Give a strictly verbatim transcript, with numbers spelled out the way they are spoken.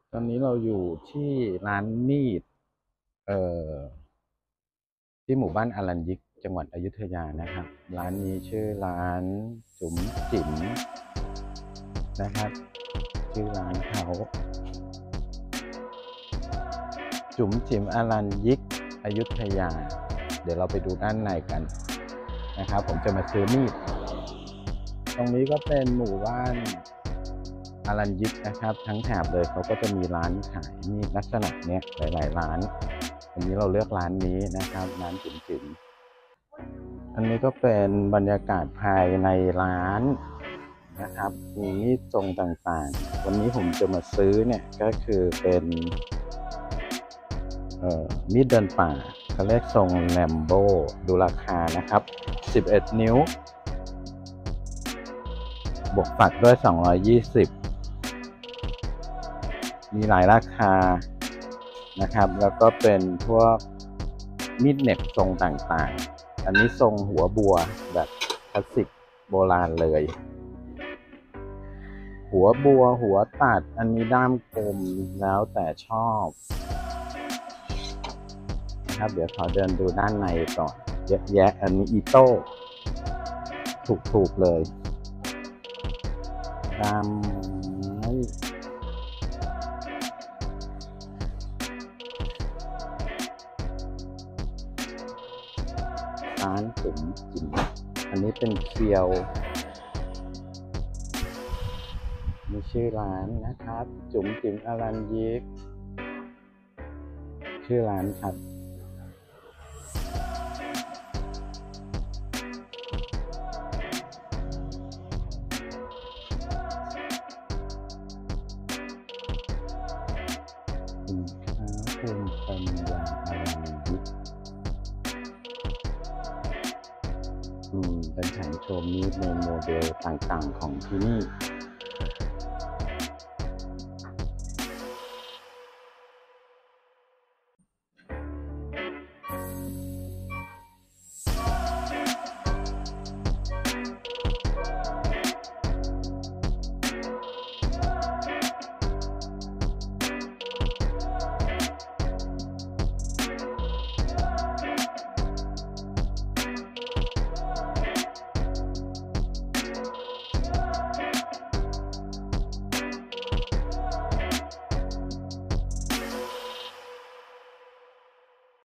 ตอนนี้เราอยู่ที่ร้านมีดเอ่อที่หมู่บ้านอรัญยิกจังหวัดอยุธยานะครับร้านนี้ชื่อร้านจุ๋มจิ๋มนะครับชื่อร้านเขาจุ๋มจิ๋มอรัญยิกอยุธยาเดี๋ยวเราไปดูด้านในกันนะครับผมจะมาซื้อมีดตรงนี้ก็เป็นหมู่บ้านอรัญยิกนะครับทั้งแถบเลยเขาก็จะมีร้านขายมีดลักษณะเนี้ยหลายๆร้านวันนี้เราเลือกร้านนี้นะครับร้านจิ๋มจิ๋มอันนี้ก็เป็นบรรยากาศภายในร้านนะครับมีมีดทรงต่างๆวันนี้ผมจะมาซื้อเนี่ยก็คือเป็นเอ่อมีดเดินป่าเขาเรียกทรงแลมโบดูราคานะครับสิบเอ็ดนิ้วบวกปักด้วยสองร้อยยี่สิบมีหลายราคานะครับแล้วก็เป็นพวกมีดเหน็บทรงต่างๆอันนี้ทรงหัวบัวแบบคลาสสิกโบราณเลยหัวบัวหัวตัดอันนี้ด้ามกลมแล้วแต่ชอบนะครับเดี๋ยวขอเดินดูด้านในก่อนเยอะแยะอันนี้อีโต้ถูกๆเลยด้ามไม้ร้านจุ๋มจิ๋มอันนี้เป็นเคียวมีชื่อร้านนะครับจุ๋มจิ๋มอรัญยิกชื่อร้านครับสินค้าภูมิปัญญาอรัญยิกอืมเป็นแผงโชว์มีดในโมเดลต่างๆของที่นี่